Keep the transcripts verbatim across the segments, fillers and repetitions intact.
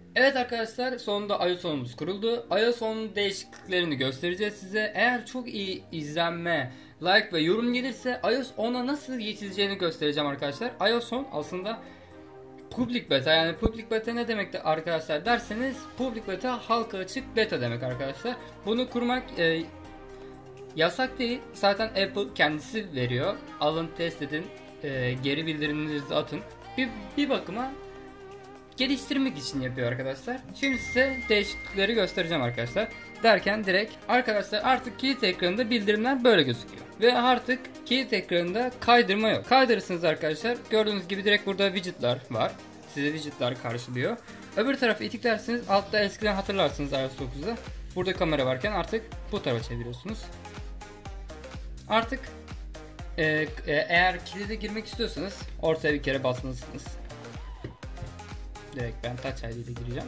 Evet arkadaşlar, sonunda iOS onumuz kuruldu. iOS onun değişikliklerini göstereceğiz size. Eğer çok iyi izlenme, like ve yorum gelirse iOS ona nasıl geçileceğini göstereceğim arkadaşlar. iOS on aslında public beta, yani public beta ne demekti arkadaşlar derseniz, public beta halka açık beta demek arkadaşlar. Bunu kurmak e, yasak değil. Zaten Apple kendisi veriyor. Alın, test edin, e, geri bildirimlerinizi atın. Bir, bir bakıma geliştirmek için yapıyor arkadaşlar. Şimdi size değişiklikleri göstereceğim arkadaşlar. Derken direkt arkadaşlar artık kilit ekranında bildirimler böyle gözüküyor. Ve artık kilit ekranında kaydırma yok. Kaydırırsınız arkadaşlar. Gördüğünüz gibi direkt burada widgetler var. Size widgetler karşılıyor. Öbür tarafı itiklersiniz. Altta eskiden hatırlarsınız iOS dokuzda. Burada kamera varken artık bu tarafa çeviriyorsunuz. Artık e, e, eğer kilide girmek istiyorsanız ortaya bir kere basmalısınız. Direkt ben Touch I D ile gireceğim.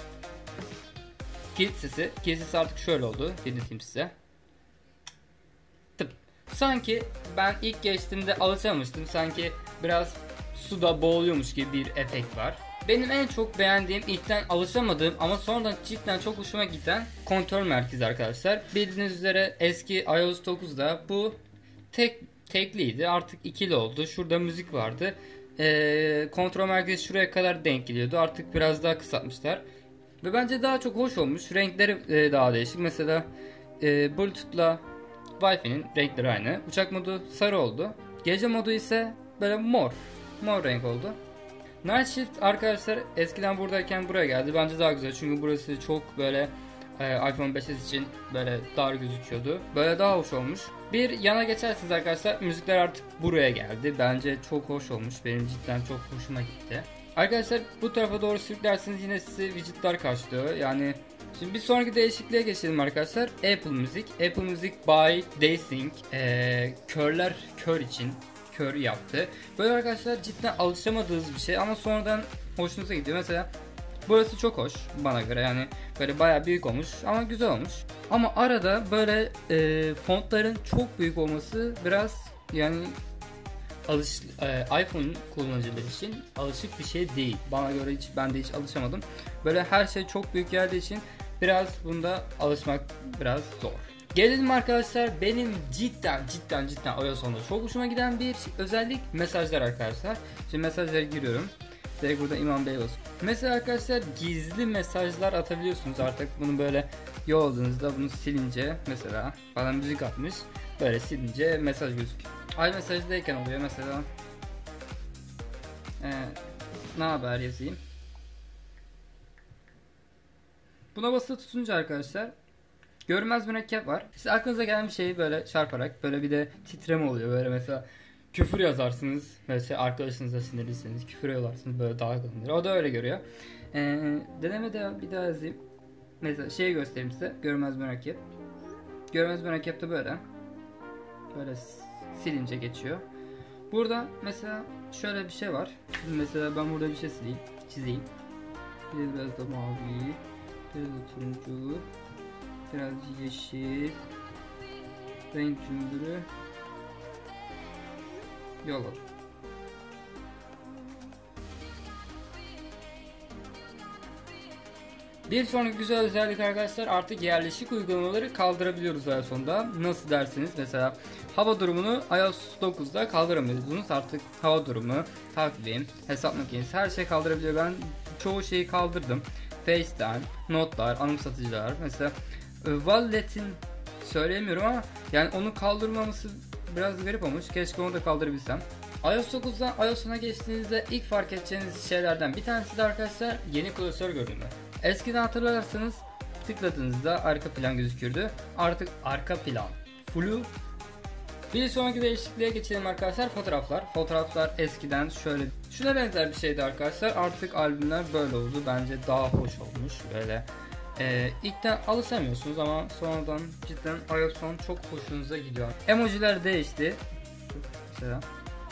Kilit sesi, kilit sesi artık şöyle oldu. Dinleteyim size. Tıp. Sanki ben ilk geçtiğimde alışamamıştım. Sanki biraz suda boğuluyormuş gibi bir efekt var. Benim en çok beğendiğim, ilkten alışamadığım ama sonradan cidden çok hoşuma giden kontrol merkezi arkadaşlar. Bildiğiniz üzere eski iOS dokuzda bu tek tekliydi. Artık ikili oldu. Şurada müzik vardı. Ee, kontrol merkezi şuraya kadar denk geliyordu. Artık biraz daha kısaltmışlar. Ve bence daha çok hoş olmuş. Renkleri e, daha değişik. Mesela e, Bluetooth'la Wi-Fi'nin renkleri aynı. Uçak modu sarı oldu. Gece modu ise böyle mor. Mor renk oldu. Night Shift arkadaşlar eskiden buradayken buraya geldi. Bence daha güzel. Çünkü burası çok böyle e, iPhone beş s için böyle dar gözüküyordu. Böyle daha hoş olmuş. Bir yana geçersiniz arkadaşlar. Müzikler artık buraya geldi. Bence çok hoş olmuş. Benim cidden çok hoşuma gitti. Arkadaşlar bu tarafa doğru sürüklerseniz yine sizi widgetler karşılıyor. Yani şimdi bir sonraki değişikliğe geçelim arkadaşlar. Apple Music. Apple Music by Daysync. Ee, körler kör için kör yaptı. Böyle arkadaşlar cidden alışamadığınız bir şey ama sonradan hoşunuza gidiyor. Mesela burası çok hoş bana göre, yani böyle bayağı büyük olmuş ama güzel olmuş. Ama arada böyle e, fontların çok büyük olması biraz yani alış e, iPhone kullanıcıları için alışık bir şey değil. Bana göre hiç, ben de hiç alışamadım. Böyle her şey çok büyük geldiği için biraz bunda alışmak biraz zor. Gelelim arkadaşlar, benim cidden cidden cidden iOS onda çok hoşuma giden bir özellik mesajlar arkadaşlar. Şimdi mesajlara giriyorum. Direkt burada İmam Bey olsun. Mesela arkadaşlar gizli mesajlar atabiliyorsunuz artık. Bunu böyle yolladığınızda bunu silince, mesela bana müzik atmış, böyle silince mesaj gözüküyor. Ay mesajdayken oluyor mesela. Ee, ne haber yazayım. Buna basılı tutunca arkadaşlar görünmez mürekkep var. Size aklınıza gelen bir şeyi böyle çarparak böyle bir de titreme oluyor. Böyle mesela küfür yazarsınız. Mesela arkadaşınızla sinirlisiniz. Küfür yazarsınız, böyle dalgalanır. O da öyle görüyor. Ee, deneme de bir daha yazayım. Mesela şeyi göstereyim size. Görünmez mürekkep. Görünmez mürekkep de böyle. Böyle silince geçiyor. Burada mesela şöyle bir şey var. Mesela ben burada bir şey sileyim, çizeyim. Biraz da mavi, biraz da turuncu, biraz yeşil, renk cümbürü, yol al. Bir sonraki güzel özellik arkadaşlar, artık yerleşik uygulamaları kaldırabiliyoruz daha sonunda. Nasıl dersiniz, mesela hava durumunu iOS dokuzda kaldıramıyordunuz. Artık hava durumu, takvim, hesap makinesi, her şey kaldırabiliyor. Ben çoğu şeyi kaldırdım. FaceTime, notlar, anımsatıcılar, mesela Wallet'in söyleyemiyorum ama yani onu kaldırmaması biraz garip olmuş. Keşke onu da kaldırabilsem. iOS dokuzdan iOS ona geçtiğinizde ilk fark edeceğiniz şeylerden bir tanesi de arkadaşlar yeni klasör görünümü. Eskiden hatırlarsanız tıkladığınızda arka plan gözükürdü. Artık arka plan full'u. Bir sonraki değişikliğe geçelim arkadaşlar, fotoğraflar. Fotoğraflar eskiden şöyle şuna benzer bir şeydi arkadaşlar. Artık albümler böyle oldu. Bence daha hoş olmuş böyle. Ee, ilkten alışamıyorsunuz ama sonradan cidden iOS on çok hoşunuza gidiyor. Emojiler değişti. Mesela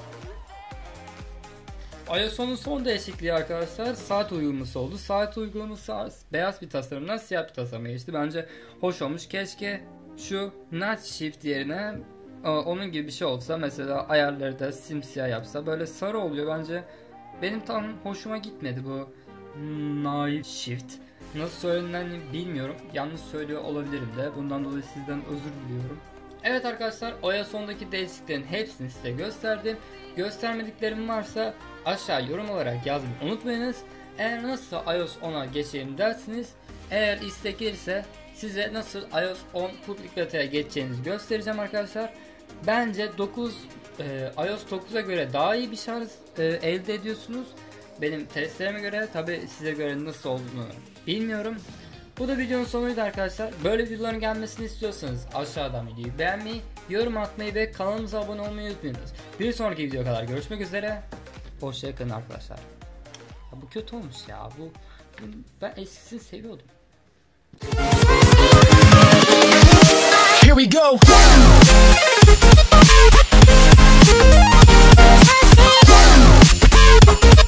iOS onun son değişikliği arkadaşlar saat uygulaması oldu. Saat uygulaması beyaz bir tasarımdan siyah bir tasarıma geçti. Bence hoş olmuş. Keşke şu Night Shift yerine onun gibi bir şey olsa, mesela ayarları da simsiyah yapsa. Böyle sarı oluyor bence. Benim tam hoşuma gitmedi bu Night Shift. Nasıl söylendiğini bilmiyorum. Yanlış söylüyor olabilirim de. Bundan dolayı sizden özür diliyorum. Evet arkadaşlar, o ya sondaki değişikliklerin hepsini size gösterdim. Göstermediklerim varsa aşağı yorum olarak yazmayı unutmayınız. Eğer nasıl iOS ona geçelim dersiniz, eğer istek gelirse size nasıl iOS on public beta'ya geçeceğinizi göstereceğim arkadaşlar. Bence dokuz e, iOS dokuza göre daha iyi bir şarj e, elde ediyorsunuz. Benim testlerime göre, tabi size göre nasıl olduğunu bilmiyorum. Bu da videonun sonuydu arkadaşlar. Böyle videoların gelmesini istiyorsanız aşağıdan videoyu beğenmeyi, yorum atmayı ve kanalımıza abone olmayı unutmayınız. Bir sonraki videoya kadar görüşmek üzere. Hoşçakalın arkadaşlar. Ya bu kötü olmuş ya. Bu, bu ben eskisini seviyordum. Here we go.